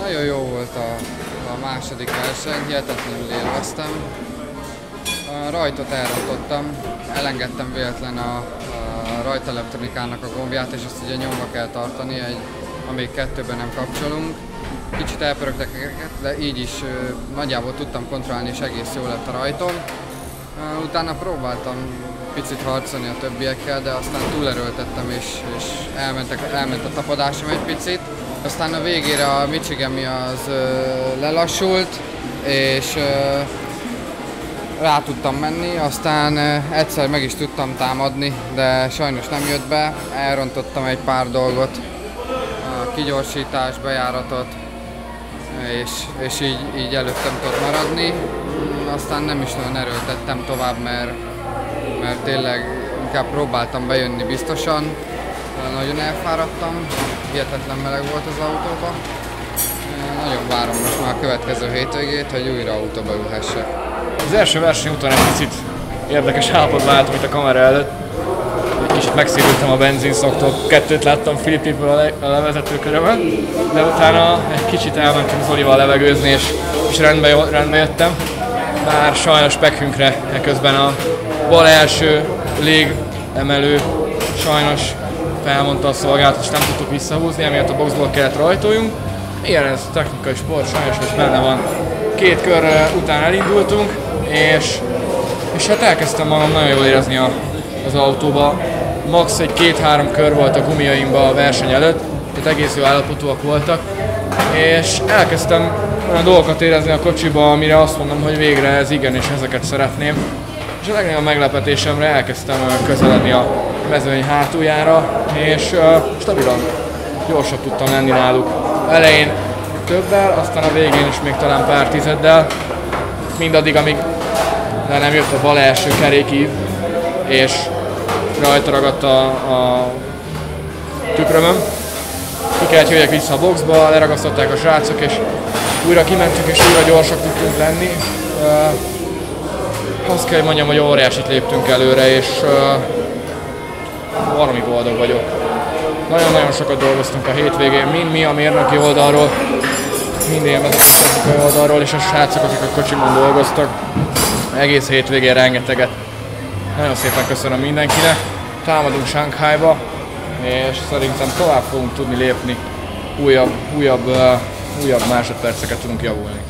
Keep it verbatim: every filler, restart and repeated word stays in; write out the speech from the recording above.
Nagyon jó volt a, a második verseny, hihetetlenül élveztem. A rajtot elrontottam, elengedtem véletlen a, a rajtelektronikának a gombját, és azt ugye nyomva kell tartani, egy, amíg kettőben nem kapcsolunk. Kicsit elpörögtek ezeket, de így is ö, nagyjából tudtam kontrollálni, és egész jó lett a rajtom. Uh, utána próbáltam picit harcolni a többiekkel, de aztán túlerőltettem, és, és elmentek, elment a tapadásom egy picit. Aztán a végére a Michigami az uh, lelassult, és uh, rá tudtam menni, aztán uh, egyszer meg is tudtam támadni, de sajnos nem jött be. Elrontottam egy pár dolgot, a kigyorsítás, bejáratot, és, és így, így előttem tudott maradni. Aztán nem is nagyon erőltettem tovább, mert, mert tényleg inkább próbáltam bejönni biztosan. Nagyon elfáradtam, hihetetlen meleg volt az autóba. Nagyon várom most már a következő hétvégét, hogy újra autóba ülhessek. Az első verseny után egy picit érdekes állapotban álltam itt a kamera előtt. Egy kicsit megszívültem a benzinszoktól, kettőt láttam Filippiből a levezetőkörömön, de utána egy kicsit elmentünk Zolival levegőzni, és, és rendbe, rendbe jöttem. Bár sajnos pekhünkre eközben a bal első légemelő sajnos felmondta a szolgálatot, és nem tudtuk visszahúzni, emiatt a boxból kellett rajtoljunk. Ilyen ez technikai sport, sajnos ez benne van. Két kör után elindultunk, és, és hát elkezdtem magam nagyon jól érezni a, az autóba. Max egy két-három kör volt a gumiaimba a verseny előtt, tehát egész jó állapotúak voltak, és elkezdtem olyan dolgokat érezni a kocsiba, amire azt mondom, hogy végre ez igen, és ezeket szeretném. És a legnagyobb meglepetésemre elkezdtem közeledni a mezőny hátuljára, és uh, stabilan, gyorsabb tudtam lenni náluk. Elején többel, aztán a végén is még talán pár tizeddel, mindaddig, amíg le nem jött a bal első kerékív, és rajta ragadt a, a tükrömöm. Ki kellett jöjjek vissza a boxba, leragasztották a srácok, és újra kimentünk, és újra gyorsak tudtunk lenni. Uh, azt kell, hogy mondjam, hogy óriásit léptünk előre, és uh, valami boldog vagyok. Nagyon-nagyon sokat dolgoztunk a hétvégén, mind mi a mérnöki oldalról, mind én a technikai oldalról, és a srácok, akik a kocsimon dolgoztak. Egész hétvégén rengeteget. Nagyon szépen köszönöm mindenkinek. Támadunk Shanghaiba, és szerintem tovább fogunk tudni lépni, újabb, újabb, uh, újabb másodperceket tudunk javulni.